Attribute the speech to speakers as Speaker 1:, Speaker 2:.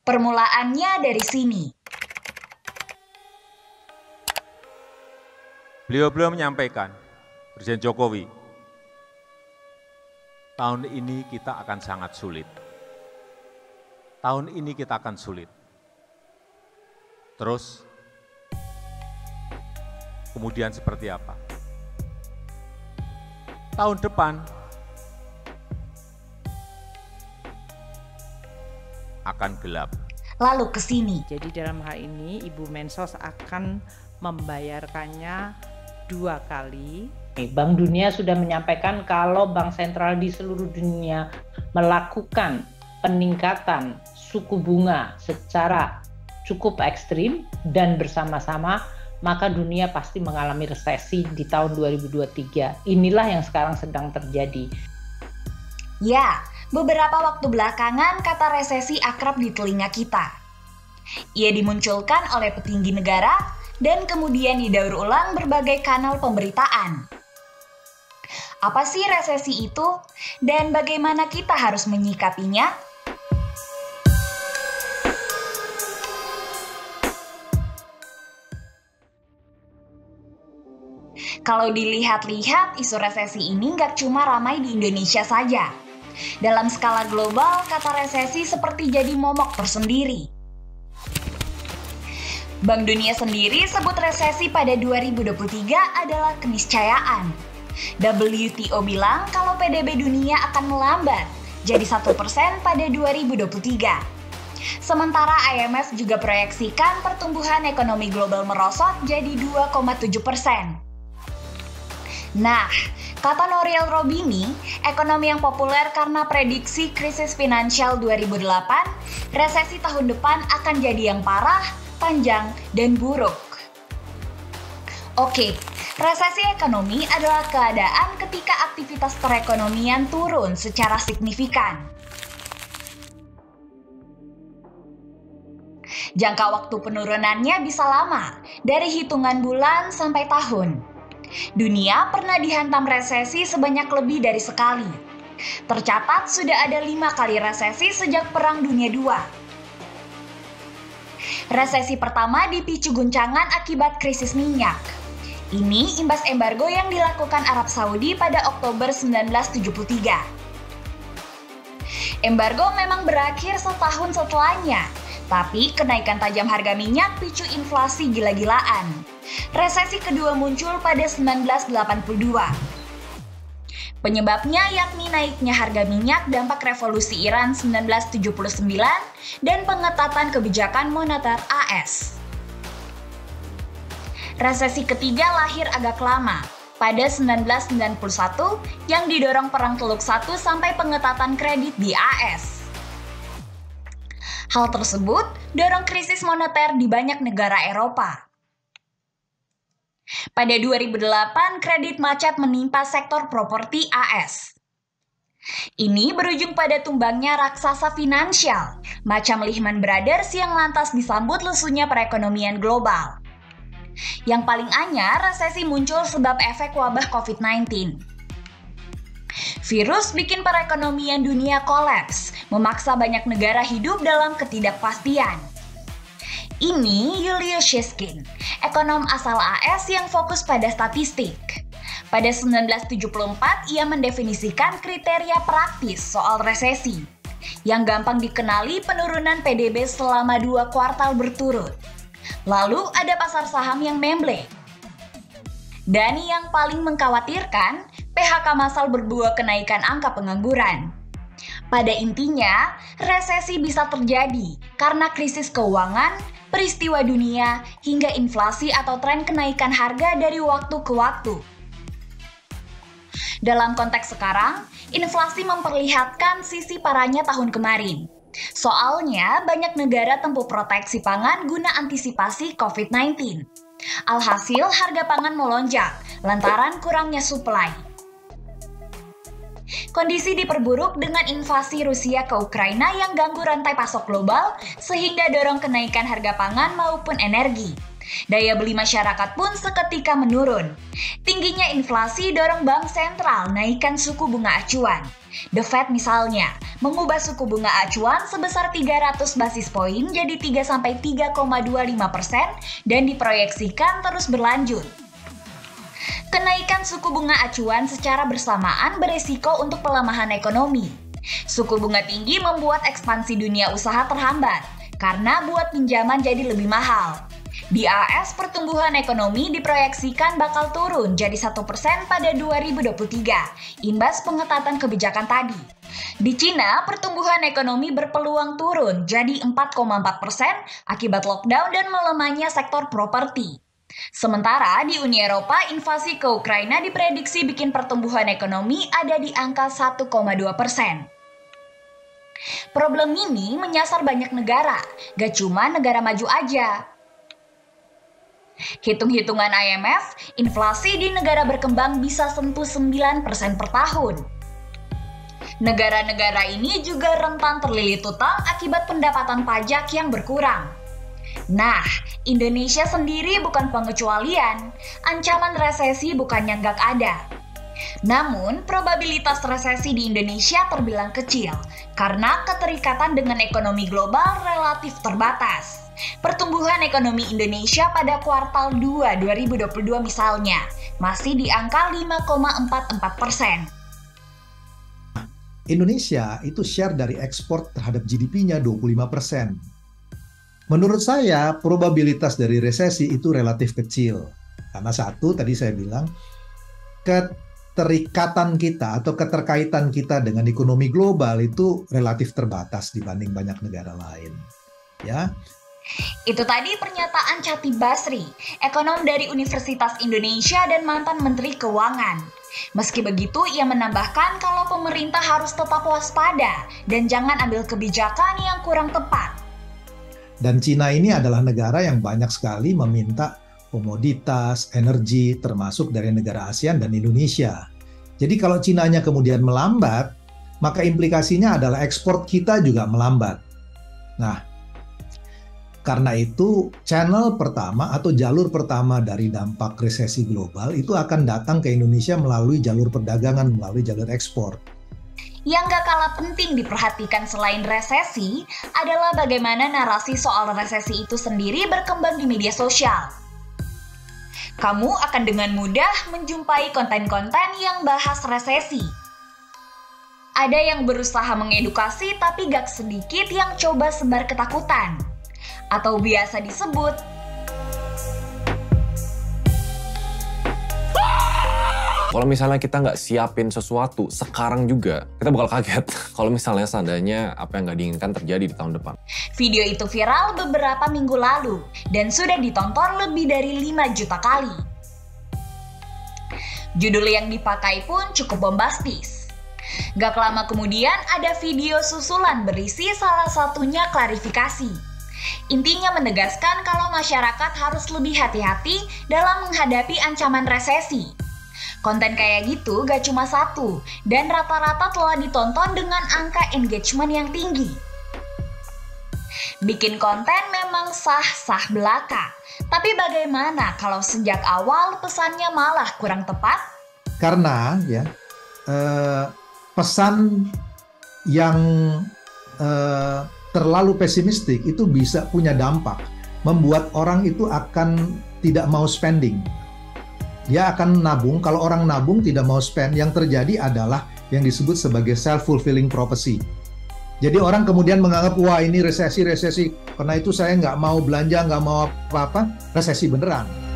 Speaker 1: Permulaannya dari sini.
Speaker 2: Beliau menyampaikan, Presiden Jokowi, tahun ini kita akan sangat sulit. Tahun ini kita akan sulit. Terus, kemudian seperti apa? Tahun depan akan gelap.
Speaker 1: Lalu ke sini.
Speaker 3: Jadi dalam hal ini Ibu Mensos akan membayarkannya 2 kali.
Speaker 4: Bank Dunia sudah menyampaikan kalau bank sentral di seluruh dunia melakukan peningkatan suku bunga secara cukup ekstrim dan bersama-sama, maka dunia pasti mengalami resesi di tahun 2023. Inilah yang sekarang sedang terjadi.
Speaker 1: Ya, beberapa waktu belakangan kata resesi akrab di telinga kita. Ia dimunculkan oleh petinggi negara dan kemudian didaur ulang berbagai kanal pemberitaan. Apa sih resesi itu dan bagaimana kita harus menyikapinya? Kalau dilihat-lihat, isu resesi ini nggak cuma ramai di Indonesia saja. Dalam skala global, kata resesi seperti jadi momok tersendiri. Bank Dunia sendiri sebut resesi pada 2023 adalah keniscayaan. WTO bilang kalau PDB dunia akan melambat jadi 1% pada 2023. Sementara IMF juga proyeksikan pertumbuhan ekonomi global merosot jadi 2,7%. Nah, kata Nouriel Roubini, ekonomi yang populer karena prediksi krisis finansial 2008, resesi tahun depan akan jadi yang parah, panjang, dan buruk. Oke, resesi ekonomi adalah keadaan ketika aktivitas perekonomian turun secara signifikan. Jangka waktu penurunannya bisa lama, dari hitungan bulan sampai tahun. Dunia pernah dihantam resesi sebanyak lebih dari sekali. Tercatat sudah ada 5 kali resesi sejak Perang Dunia II. Resesi pertama dipicu guncangan akibat krisis minyak. Ini imbas embargo yang dilakukan Arab Saudi pada Oktober 1973. Embargo memang berakhir setahun setelahnya, tapi kenaikan tajam harga minyak picu inflasi gila-gilaan. Resesi kedua muncul pada 1982. Penyebabnya yakni naiknya harga minyak dampak revolusi Iran 1979 dan pengetatan kebijakan moneter AS. Resesi ketiga lahir agak lama, pada 1991 yang didorong Perang Teluk I sampai pengetatan kredit di AS. Hal tersebut dorong krisis moneter di banyak negara Eropa. Pada 2008, kredit macet menimpa sektor properti AS. Ini berujung pada tumbangnya raksasa finansial, macam Lehman Brothers yang lantas disambut lesunya perekonomian global. Yang paling anyar, resesi muncul sebab efek wabah COVID-19. Virus bikin perekonomian dunia kolaps, memaksa banyak negara hidup dalam ketidakpastian. Ini Julius Shishkin, ekonom asal AS yang fokus pada statistik. Pada 1974, ia mendefinisikan kriteria praktis soal resesi, yang gampang dikenali penurunan PDB selama 2 kuartal berturut. Lalu ada pasar saham yang memble. Dan yang paling mengkhawatirkan, PHK massal berbuah kenaikan angka pengangguran. Pada intinya, resesi bisa terjadi karena krisis keuangan, peristiwa dunia, hingga inflasi atau tren kenaikan harga dari waktu ke waktu. Dalam konteks sekarang, inflasi memperlihatkan sisi parahnya tahun kemarin. Soalnya, banyak negara tempuh proteksi pangan guna antisipasi COVID-19. Alhasil, harga pangan melonjak lantaran kurangnya suplai. Kondisi diperburuk dengan invasi Rusia ke Ukraina yang ganggu rantai pasok global sehingga dorong kenaikan harga pangan maupun energi. Daya beli masyarakat pun seketika menurun. Tingginya inflasi dorong bank sentral naikkan suku bunga acuan. The Fed misalnya mengubah suku bunga acuan sebesar 300 basis poin jadi 3-3,25% dan diproyeksikan terus berlanjut. Kenaikan suku bunga acuan secara bersamaan beresiko untuk pelemahan ekonomi. Suku bunga tinggi membuat ekspansi dunia usaha terhambat karena buat pinjaman jadi lebih mahal. Di AS, pertumbuhan ekonomi diproyeksikan bakal turun jadi 1% pada 2023, imbas pengetatan kebijakan tadi. Di Cina, pertumbuhan ekonomi berpeluang turun jadi 4,4% akibat lockdown dan melemahnya sektor properti. Sementara di Uni Eropa, invasi ke Ukraina diprediksi bikin pertumbuhan ekonomi ada di angka 1,2%. Problem ini menyasar banyak negara, gak cuma negara maju aja. Hitung-hitungan IMF, inflasi di negara berkembang bisa sentuh 9% per tahun. Negara-negara ini juga rentan terlilit utang akibat pendapatan pajak yang berkurang. Nah, Indonesia sendiri bukan pengecualian. Ancaman resesi bukannya nggak ada. Namun, probabilitas resesi di Indonesia terbilang kecil karena keterikatan dengan ekonomi global relatif terbatas. Pertumbuhan ekonomi Indonesia pada kuartal 2 2022 misalnya masih di angka 5,44%.
Speaker 5: Indonesia itu share dari ekspor terhadap GDP-nya 25%. Menurut saya, probabilitas dari resesi itu relatif kecil. Karena satu, tadi saya bilang, keterikatan kita atau keterkaitan kita dengan ekonomi global itu relatif terbatas dibanding banyak negara lain. Ya.
Speaker 1: Itu tadi pernyataan Chatib Basri, ekonom dari Universitas Indonesia dan mantan Menteri Keuangan. Meski begitu, ia menambahkan kalau pemerintah harus tetap waspada dan jangan ambil kebijakan yang kurang tepat.
Speaker 5: Dan Cina ini adalah negara yang banyak sekali meminta komoditas, energi, termasuk dari negara ASEAN dan Indonesia. Jadi kalau Cinanya kemudian melambat, maka implikasinya adalah ekspor kita juga melambat. Nah, karena itu, channel pertama atau jalur pertama dari dampak resesi global itu akan datang ke Indonesia melalui jalur perdagangan, melalui jalur ekspor.
Speaker 1: Yang gak kalah penting diperhatikan selain resesi adalah bagaimana narasi soal resesi itu sendiri berkembang di media sosial. Kamu akan dengan mudah menjumpai konten-konten yang bahas resesi. Ada yang berusaha mengedukasi tapi gak sedikit yang coba sebar ketakutan. Atau biasa disebut
Speaker 6: kalau misalnya kita nggak siapin sesuatu sekarang juga, kita bakal kaget kalau misalnya seandainya apa yang nggak diinginkan terjadi di tahun depan.
Speaker 1: Video itu viral beberapa minggu lalu dan sudah ditonton lebih dari 5 juta kali. Judul yang dipakai pun cukup bombastis. Gak lama kemudian ada video susulan berisi salah satunya klarifikasi. Intinya menegaskan kalau masyarakat harus lebih hati-hati dalam menghadapi ancaman resesi. Konten kayak gitu gak cuma satu, dan rata-rata telah ditonton dengan angka engagement yang tinggi. Bikin konten memang sah-sah belaka, tapi bagaimana kalau sejak awal pesannya malah kurang tepat?
Speaker 5: Karena ya pesan yang terlalu pesimistik itu bisa punya dampak, membuat orang itu akan tidak mau spending. Dia akan nabung, kalau orang nabung tidak mau spend, yang terjadi adalah yang disebut sebagai self-fulfilling prophecy. Jadi orang kemudian menganggap, wah ini resesi, karena itu saya nggak mau belanja, nggak mau apa-apa, resesi beneran.